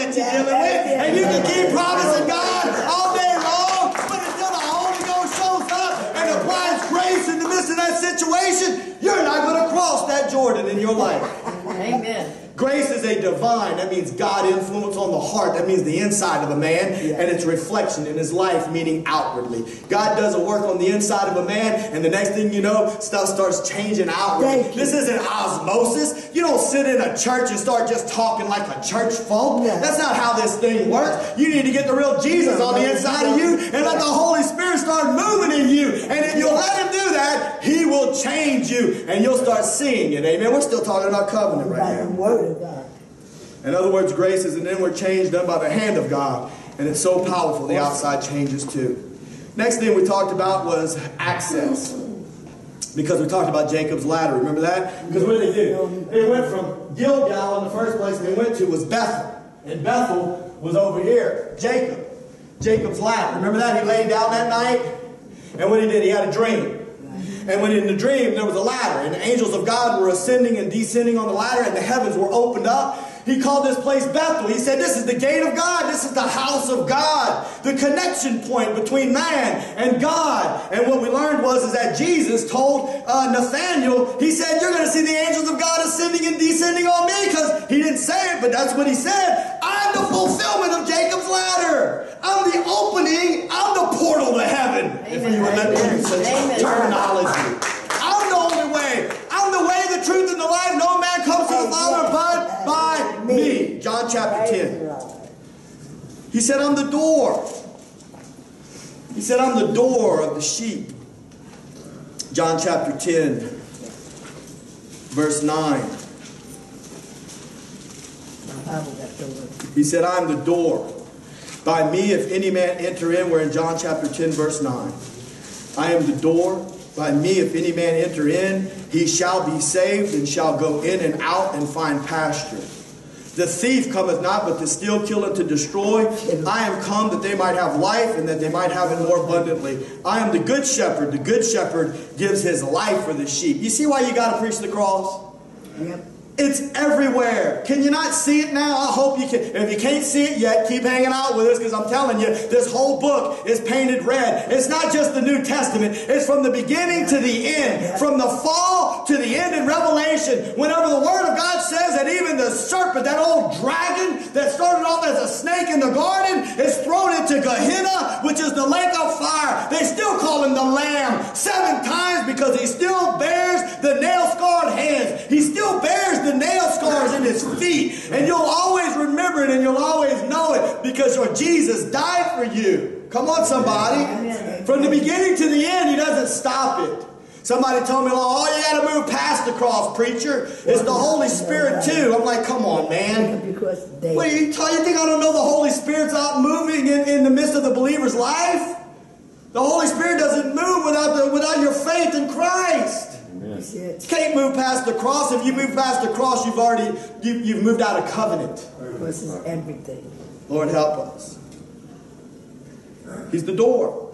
that you're dealing with. And you can keep promising God all day long, but until the Holy Ghost shows up and applies grace in the midst of that situation, you're not going to cross that Jordan in your life. Amen. Grace is a divine, that means God influence on the heart. That means the inside of a man, yeah. And it's reflection in his life, meaning outwardly. God does a work on the inside of a man, and the next thing you know, stuff starts changing outwardly. This isn't osmosis. You don't sit in a church and start just talking like a church folk. Yeah. That's not how this thing works. You need to get the real Jesus on the inside of you and let the Holy Spirit start moving in you. And if you'll let him do that, he will change you, and you'll start seeing it. Amen. We're still talking about covenant right now. God. In other words, grace is an inward change done by the hand of God. And it's so powerful, the outside changes too. Next thing we talked about was access. Because we talked about Jacob's ladder. Remember that? Because what did they do? They went from Gilgal in the first place they went to was Bethel. And Bethel was over here. Jacob. Jacob's ladder. Remember that? He laid down that night. And what he did, he had a dream. And when in the dream there was a ladder, and the angels of God were ascending and descending on the ladder, and the heavens were opened up. He called this place Bethel. He said, this is the gate of God. This is the house of God. The connection point between man and God. And what we learned was is that Jesus told uh, Nathaniel, he said, you're going to see the angels of God ascending and descending on me. Because he didn't say it, but that's what he said. I'm the fulfillment of Jacob's ladder. I'm the opening. I'm the portal to heaven. Amen. If you would let me use such terminology. I'm the only way. I'm the way, the truth, and the life. No man comes to the Father but by me. John chapter ten. He said, I'm the door. He said, I'm the door of the sheep. John chapter ten, verse nine. He said, I'm the door. By me, if any man enter in, we're in John chapter ten, verse nine. I am the door. By me, if any man enter in, he shall be saved and shall go in and out and find pasture. The thief cometh not but to steal, kill, and to destroy. I am come that they might have life and that they might have it more abundantly. I am the good shepherd. The good shepherd gives his life for the sheep. You see why you got to preach the cross? Yep. It's everywhere. Can you not see it now? I hope you can. If you can't see it yet, keep hanging out with us, because I'm telling you, this whole book is painted red. It's not just the New Testament. It's from the beginning to the end. From the fall to the end in Revelation. Whenever the Word of God says that even the serpent, that old dragon that started off as a snake in the garden, is thrown into Gehenna, which is the lake of fire. They still call him the Lamb seven times because he still bears the nail-scarred hands. He still bears the nail scars in his feet. And you'll always remember it and you'll always know it because your Jesus died for you. Come on, somebody. Amen. From the beginning to the end, he doesn't stop it. Somebody told me, oh, you got to move past the cross, preacher. It's the Holy Spirit too. I'm like, come on, man. What, you, you think I don't know the Holy Spirit's out moving in, in the midst of the believer's life? The Holy Spirit doesn't move without, the, without your faith in Christ. You can't move past the cross. If you move past the cross, you've already you, you've moved out of covenant. This is everything. Lord, help us. He's the door.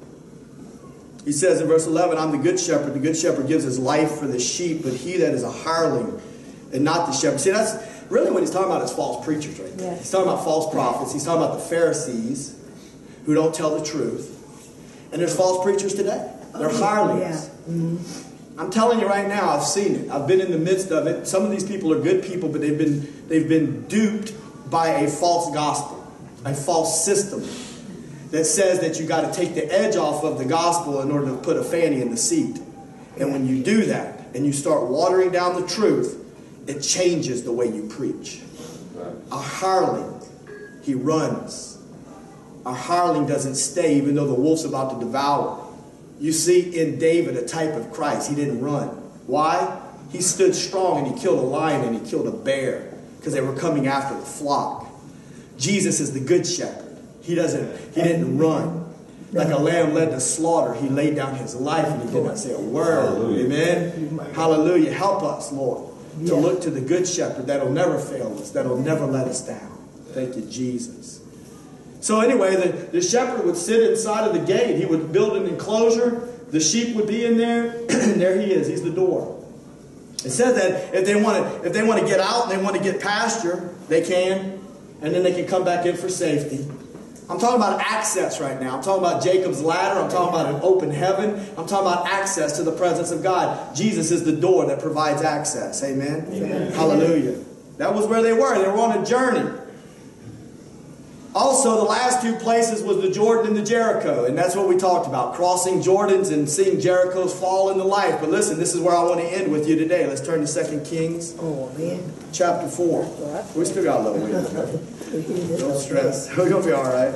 He says in verse eleven, I'm the good shepherd. The good shepherd gives his life for the sheep, but he that is a hireling and not the shepherd. See, that's really what he's talking about is false preachers right there. Yes. He's talking about false prophets. He's talking about the Pharisees who don't tell the truth. And there's false preachers today. They're hirelings. Yeah. Mm-hmm. I'm telling you right now, I've seen it. I've been in the midst of it. Some of these people are good people, but they've been they've been duped by a false gospel, a false system that says that you got to take the edge off of the gospel in order to put a fanny in the seat. And when you do that and you start watering down the truth, it changes the way you preach. A hireling, he runs. A hireling doesn't stay even though the wolf's about to devour. You see in David a type of Christ. He didn't run. Why? He stood strong and he killed a lion and he killed a bear because they were coming after the flock. Jesus is the good shepherd. He doesn't. He didn't run. Like a lamb led to slaughter, he laid down his life and he did not say a word. Hallelujah. Amen. Hallelujah. Help us, Lord, to look to the good shepherd that'll never fail us, that'll never let us down. Thank you, Jesus. So anyway, the, the shepherd would sit inside of the gate. He would build an enclosure. The sheep would be in there. And there he is. He's the door. It says that if they want to, if they want to get out and they want to get pasture, they can. and then they can come back in for safety. I'm talking about access right now. I'm talking about Jacob's ladder. I'm talking about an open heaven. I'm talking about access to the presence of God. Jesus is the door that provides access. Amen? Amen. Hallelujah. That was where they were. They were on a journey. Also, the last two places was the Jordan and the Jericho. And that's what we talked about. Crossing Jordans and seeing Jericho's fall into life. But listen, this is where I want to end with you today. Let's turn to Second Kings. Oh, man. Chapter four. We still got a little way. Don't stress. We're going to be all right.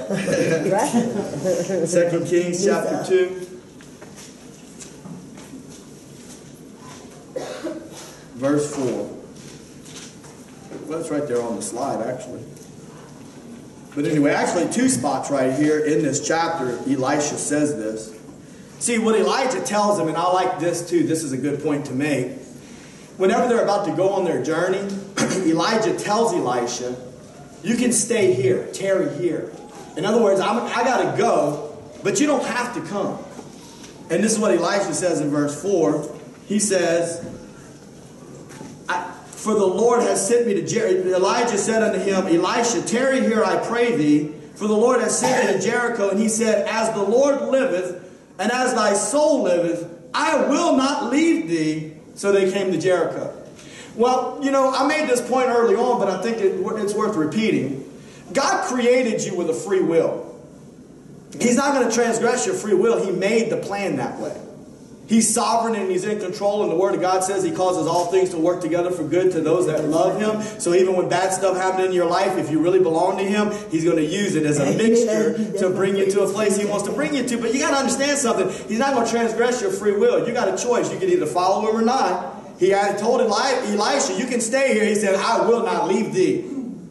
Second Kings chapter two. Verse four. Well, it's right there on the slide, actually. But anyway, actually two spots right here in this chapter, Elisha says this. See, what Elijah tells him, and I like this too, this is a good point to make. Whenever they're about to go on their journey, Elijah tells Elisha, you can stay here, tarry here. In other words, I'm, I got to go, but you don't have to come. And this is what Elisha says in verse four. He says, I, for the Lord has sent me to Jericho. Elijah said unto him, Elisha, tarry here, I pray thee, for the Lord has sent me to Jericho. And he said, as the Lord liveth, and as thy soul liveth, I will not leave thee. So they came to Jericho. Well, you know, I made this point early on, but I think it, it's worth repeating. God created you with a free will. He's not going to transgress your free will. He made the plan that way. He's sovereign and He's in control. And the Word of God says He causes all things to work together for good to those that love Him. So even when bad stuff happens in your life, if you really belong to Him, He's going to use it as a mixture to bring you to a place He wants to bring you to. But you got to understand something. He's not going to transgress your free will. You got a choice. You can either follow Him or not. He had told Elisha, you can stay here. He said, I will not leave thee.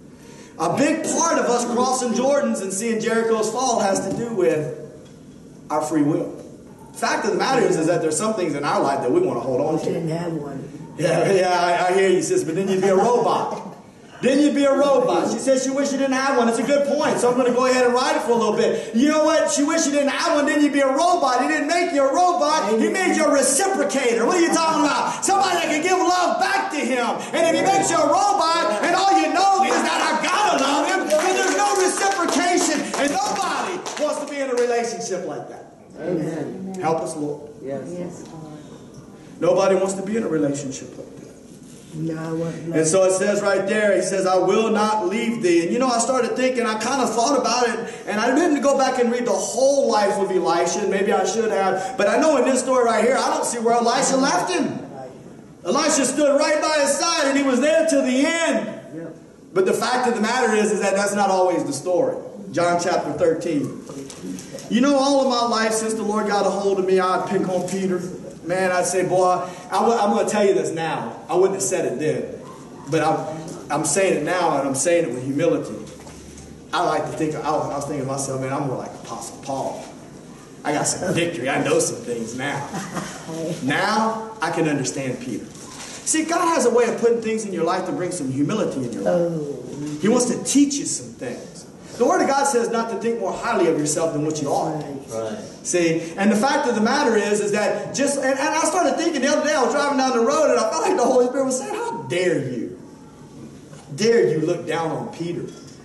A big part of us crossing Jordans and seeing Jericho's fall has to do with our free will. The fact of the matter is, is that there's some things in our life that we want to hold on to. She didn't have one. Yeah, yeah, I, I hear you, sis, but then you'd be a robot. Then you'd be a robot. She says she wished she didn't have one. It's a good point, so I'm going to go ahead and ride it for a little bit. You know what? She wished she didn't have one, then you'd be a robot. He didn't make you a robot. He made you a reciprocator. What are you talking about? Somebody that can give love back to him. And if he makes you a robot, and all you know is that I got to love him, then there's no reciprocation. And nobody wants to be in a relationship like that. Amen. Help us, Lord. Yes. Yes. Nobody wants to be in a relationship like that. No, and so it says right there, he says, I will not leave thee. And you know, I started thinking, I kind of thought about it, and I didn't go back and read the whole life of Elisha. Maybe I should have. But I know in this story right here, I don't see where Elisha left him. Elisha stood right by his side, and he was there till the end. Yep. But the fact of the matter is, is that that's not always the story. John chapter thirteen. You know, all of my life since the Lord got a hold of me, I'd pick on Peter. Man, I'd say, boy, I w I'm going to tell you this now. I wouldn't have said it then. But I'm, I'm saying it now, and I'm saying it with humility. I like to think, I was, I was thinking to myself, man, I'm more like Apostle Paul. I got some victory. I know some things now. Now, I can understand Peter. See, God has a way of putting things in your life to bring some humility in your life. He wants to teach you some things. The Word of God says not to think more highly of yourself than what you are. Right. See, and the fact of the matter is, is that just, and, and I started thinking the other day, I was driving down the road, and I felt like the Holy Spirit was saying, how dare you? Dare you look down on Peter?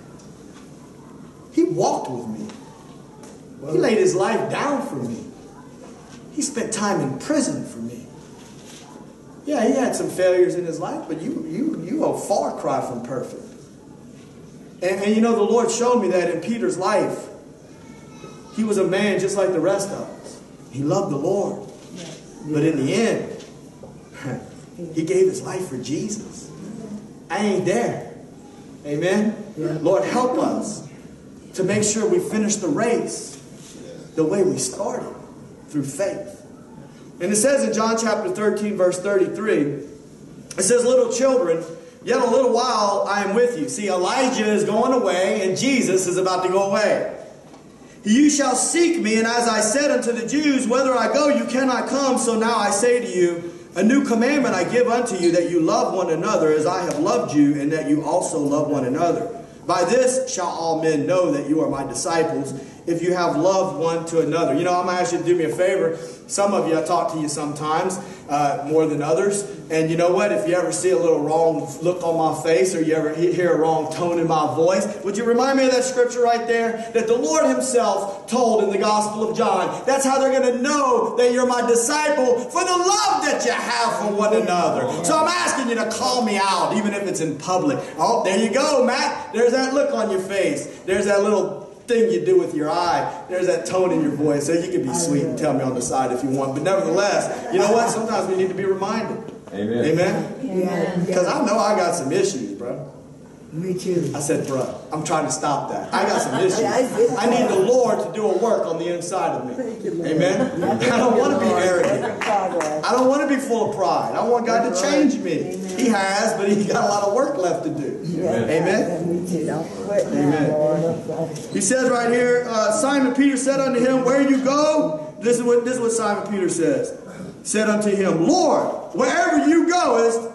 He walked with me. He laid his life down for me. He spent time in prison for me. Yeah, he had some failures in his life, but you, you, you are a far cry from perfect. And, and you know, the Lord showed me that in Peter's life, he was a man just like the rest of us. He loved the Lord. But in the end, he gave his life for Jesus. I ain't there. Amen? Yeah. Lord, help us to make sure we finish the race the way we started, through faith. And it says in John chapter thirteen, verse thirty-three, it says, little children, yet a little while I am with you. See, Elijah is going away, and Jesus is about to go away. You shall seek me, and as I said unto the Jews, whither I go, you cannot come. So now I say to you, a new commandment I give unto you, that you love one another as I have loved you, and that you also love one another. By this shall all men know that you are my disciples, if you have loved one to another. You know, I'm going to ask you to do me a favor. Some of you, I talk to you sometimes, uh, more than others. And you know what? If you ever see a little wrong look on my face or you ever hear a wrong tone in my voice, would you remind me of that scripture right there? That the Lord himself told in the Gospel of John. That's how they're going to know that you're my disciple, for the love that you have for one another. So I'm asking you to call me out, even if it's in public. Oh, there you go, Matt. There's that look on your face. There's that little thing you do with your eye. There's that tone in your voice. So you can be sweet and tell me on the side if you want. But nevertheless, you know what? Sometimes we need to be reminded. Amen. Amen? Because I know I got some issues, bro. Me too. I said, bro, I'm trying to stop that. I got some issues. I need the Lord to do a work on the inside of me. Amen? I don't want to be arrogant. I don't want to be full of pride. I want God to change me. He has, but He's got a lot of work left to do. Amen? Amen. He says right here, uh, Simon Peter said unto him, where you go? This is what, this is what Simon Peter says. Said unto him, Lord, wherever you goest,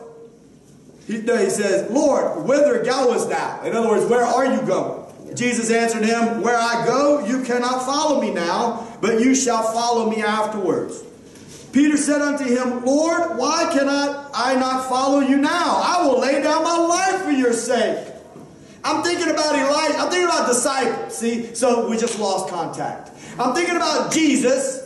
he, no, he says, Lord, whither goest thou? In other words, where are you going? Jesus answered him, where I go, you cannot follow me now, but you shall follow me afterwards. Peter said unto him, Lord, why cannot I not follow you now? I will lay down my life for your sake. I'm thinking about Elijah. I'm thinking about disciples. See, so we just lost contact. I'm thinking about Jesus,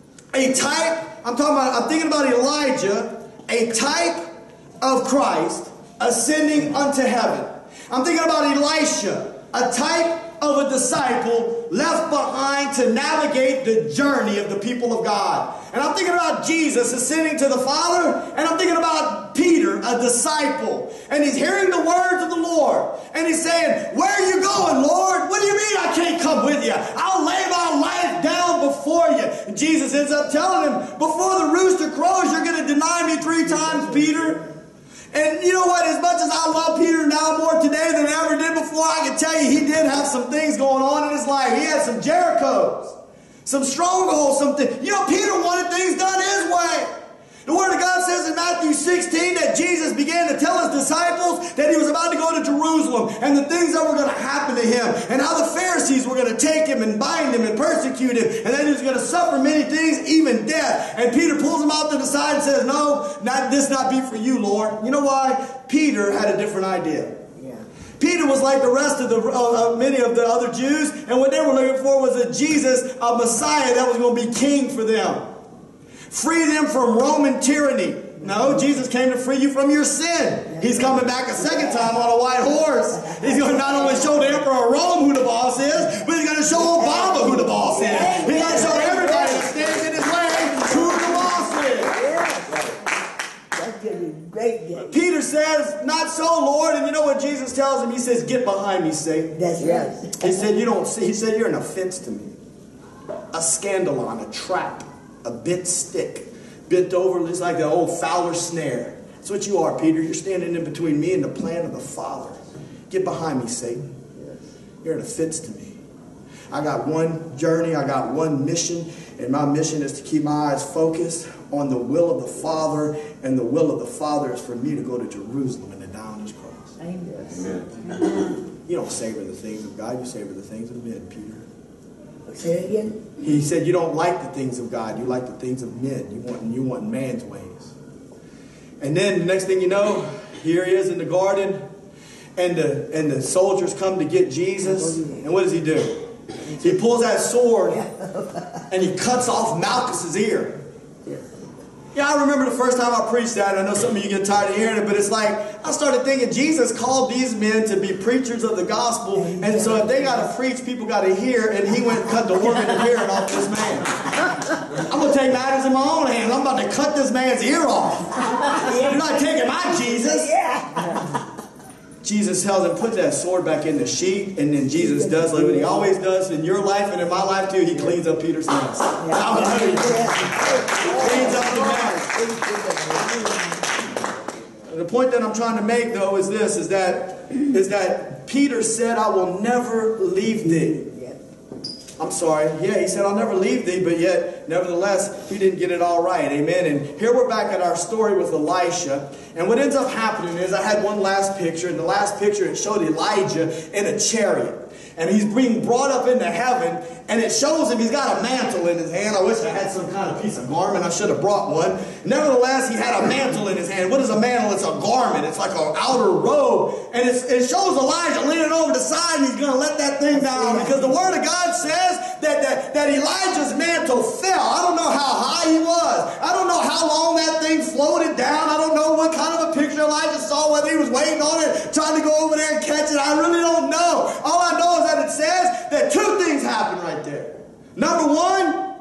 a type. I'm talking about. I'm thinking about Elijah, a type of Christ ascending unto heaven. I'm thinking about Elisha, a type of a disciple left behind to navigate the journey of the people of God. And I'm thinking about Jesus ascending to the Father, and I'm thinking about Peter, a disciple. And he's hearing the words of the Lord. And he's saying, where are you going, Lord? What do you mean I can't come with you? I'll lay my life down before you. And Jesus ends up telling him, before the rooster crows, you're going to deny me three times, Peter. And you know what? As much as I love Peter now more today than I ever did before, I can tell you he did have some things going on in his life. He had some Jerichos, some strongholds, some things. You know, Peter wanted things done his way. The Word of God says in Matthew sixteen that Jesus began to tell his disciples that he was about to go to Jerusalem and the things that were going to happen to him and how the Pharisees were going to take him and bind him and persecute him and that he was going to suffer many things, even death. And Peter pulls him out to the side and says, no, not, this not be for you, Lord. You know why? Peter had a different idea. Peter was like the rest of the uh, uh, many of the other Jews, and what they were looking for was a Jesus, a Messiah that was going to be king for them. Free them from Roman tyranny. No, Jesus came to free you from your sin. He's coming back a second time on a white horse. He's going to not only show the Emperor of Rome who the boss is, but he's going to show Obama who the boss is. He's going to show everybody that stands in his way who the boss is. That's going to be great day. Peter says, not so, Lord. And you know what Jesus tells him? He says, get behind me, Satan. That's right. He said, you don't see. He said, you're an offense to me. A scandalon, a trap, a bit stick. Bent over just like the old fowler snare. That's what you are, Peter. You're standing in between me and the plan of the Father. Get behind me, Satan. You're an offense to me. I got one journey. I got one mission. And my mission is to keep my eyes focused on the will of the Father. And the will of the Father is for me to go to Jerusalem and to die on His cross. Amen. You don't savor the things of God. You savor the things of men, Peter. Say it again. He said, you don't like the things of God. You like the things of men. You want, you want man's ways. And then the next thing you know, here he is in the garden. And the, and the soldiers come to get Jesus. And what does he do? He pulls that sword and he cuts off Malchus's ear. Yeah, I remember the first time I preached that. And I know some of you get tired of hearing it, but it's like, I started thinking Jesus called these men to be preachers of the gospel. And so if they got to preach, people got to hear. And he went and cut the organ of hearing off this man. I'm going to take matters in my own hands. I'm about to cut this man's ear off. You're not taking my Jesus. Jesus tells him, put that sword back in the sheath. And then Jesus does like what he always does in your life and in my life too. He cleans up Peter's mess. Hallelujah. He cleans up the mess. The point that I'm trying to make, though, is this, is that, is that Peter said, I will never leave thee. I'm sorry. Yeah, he said, I'll never leave thee, but yet, nevertheless, he didn't get it all right. Amen. And here we're back at our story with Elisha. And what ends up happening is I had one last picture. And the last picture, it showed Elijah in a chariot. And he's being brought up into heaven. And it shows him he's got a mantle in his hand. I wish I had some kind of piece of garment. I should have brought one. Nevertheless, he had a mantle in his hand. What is a mantle? It's a garment. It's like an outer robe. And it's, it shows Elijah leaning over the side, and he's going to let that thing down. Because the Word of God says that, that, that Elijah's mantle fell. I don't know how high he was. I don't know how long that thing floated down. I don't know what kind of a picture Elijah saw, whether he was waiting on it, trying to go over there and catch it. I really don't know. All I know is that it says that two things happened right there. Number one,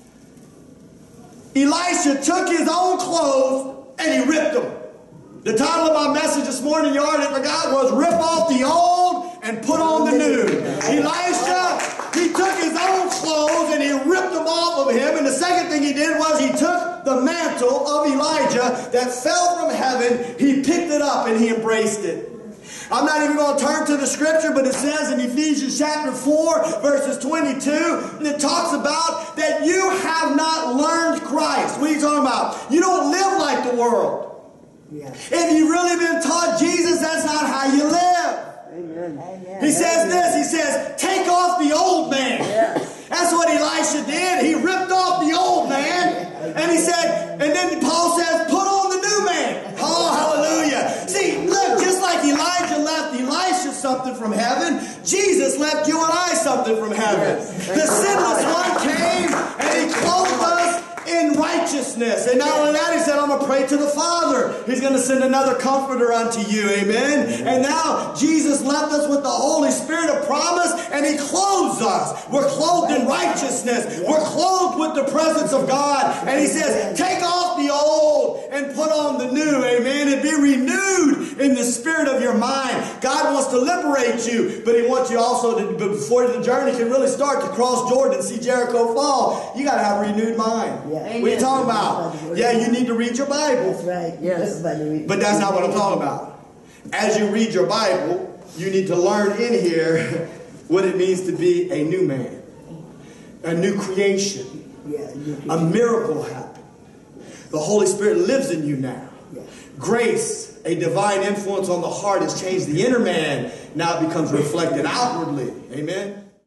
Elisha took his own clothes and he ripped them. The title of my message this morning, you already forgot, was Rip Off the Old and Put on the New. Elisha, he took his own clothes and he ripped them off of him. And the second thing he did was he took the mantle of Elijah that fell from heaven, he picked it up and he embraced it. I'm not even going to turn to the scripture, but it says in Ephesians chapter four, verses twenty-two, and it talks about that you have not learned Christ. What are you talking about? You don't live like the world. Yeah. If you've really been taught Jesus, that's not how you live. Amen. Amen. He says this, he says, take off the old man. Yes. That's what Elisha did. He ripped off the old man. And he said, and then Paul says, put on the new man. Oh, hallelujah. See, look, just like Elijah left Elisha something from heaven, Jesus left you and I something from heaven. Yes. The sinless one came and he clothed us in righteousness. And not only that, he said, I'm going to pray to the Father. He's going to send another comforter unto you. Amen. And now Jesus left us with the Holy Spirit of promise, and he clothes us. We're clothed in righteousness. We're clothed with the presence of God. And he says, take off the old and put on the new. Amen. And be renewed in the spirit of your mind. God wants to liberate you, but he wants you also to, before the journey can really start, to cross Jordan and see Jericho fall. You got to have a renewed mind. Yeah. What are you talking about? Yeah, you need to read your Bible. That's right. Yes. But that's not what I'm talking about. As you read your Bible, you need to learn in here what it means to be a new man. A new creation. Yeah, new creation. A miracle happened. The Holy Spirit lives in you now. Yeah. Grace, a divine influence on the heart, has changed the inner man. Now it becomes reflected outwardly. Amen.